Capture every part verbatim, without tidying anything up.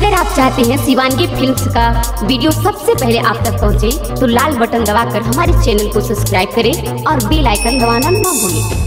अगर आप चाहते हैं शिवांगी फिल्म्स का वीडियो सबसे पहले आप तक पहुंचे, तो लाल बटन दबाकर हमारे चैनल को सब्सक्राइब करें और बेल आइकन दबाना ना भूलें।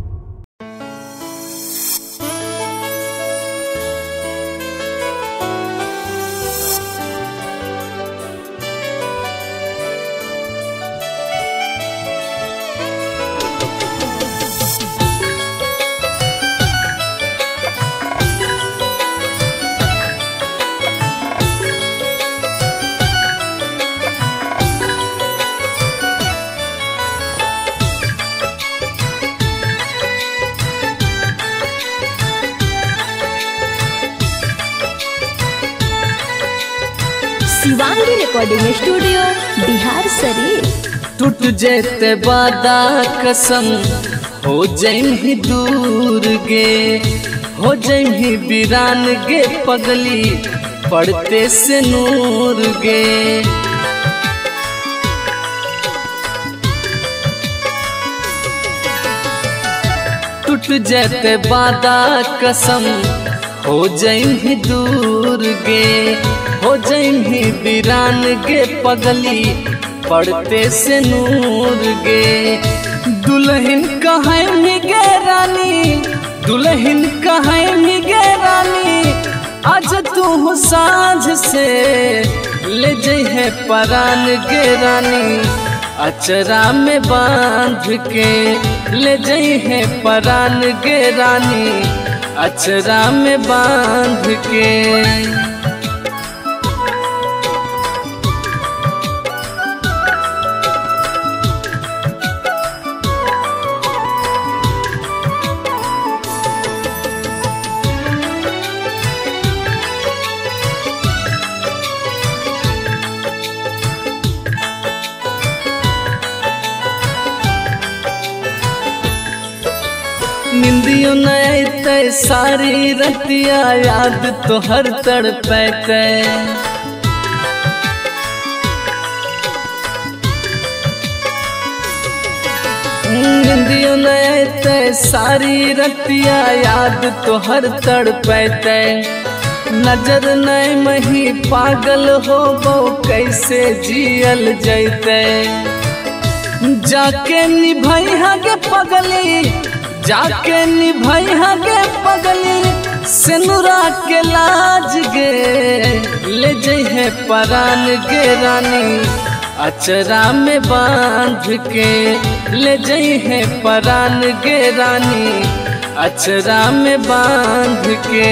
Shivangi recording studio Bihar Sharif. टूट जेते वादा कसम हो जही दूर गे, हो जही वीरान गे पगली पड़ते से नूर गे। टूट जेते वादा कसम हो जही दूर गे, हो जही वीरान गे पगली पड़ते से नूर गे। दुल्हन कहे गे रानी, दुल्हन कहे गे रानी, आज तू साँझ से ले जहे परान गे रानी, अचरा में बांध के ले जहे परान गे रानी, अचरा में बांध के। निंदियों नए सारी रतिया याद तो हर तड़पैते। निंदियों नए सारी रतिया याद तो हर तड़पैते। नजर नए मही पागल हो बो कैसे जियल जैते। जाके निभाई गे पगली, जाके निभाई गे पगली, सिनुरा के लाज गे ले जहे परान गे रानी, अचरा में बांध के ले जहे परान गे रानी, अचरा में बांध के।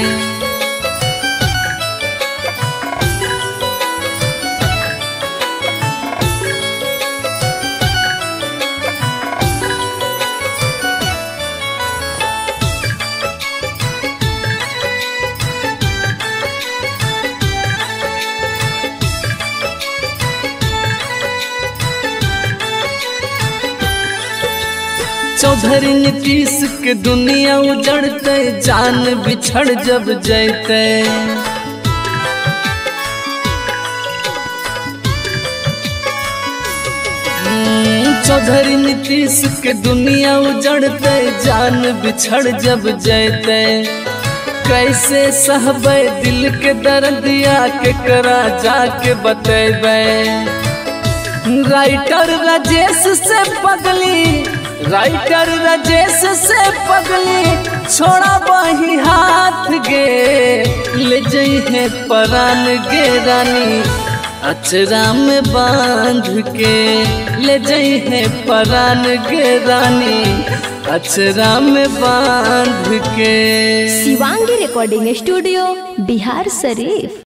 चौधरी नीतीश के दुनिया उजड़ते, जान बिछड़ जब जैते। चौधरी नीतीश के दुनिया उजड़ते, जान बिछड़ जब जैते। कैसे सहबे दिल के दर्दिया के करा जाके बतेबे। राइटर राजेश से पगली, राइटर राजेश से पगली, छोड़ा वही हाथ गे ले जहे परान गे रानी, अचरा में बांध के ले जहे परान गे रानी, अचरा में बांध के। Shivangi recording studio Bihar Sharif.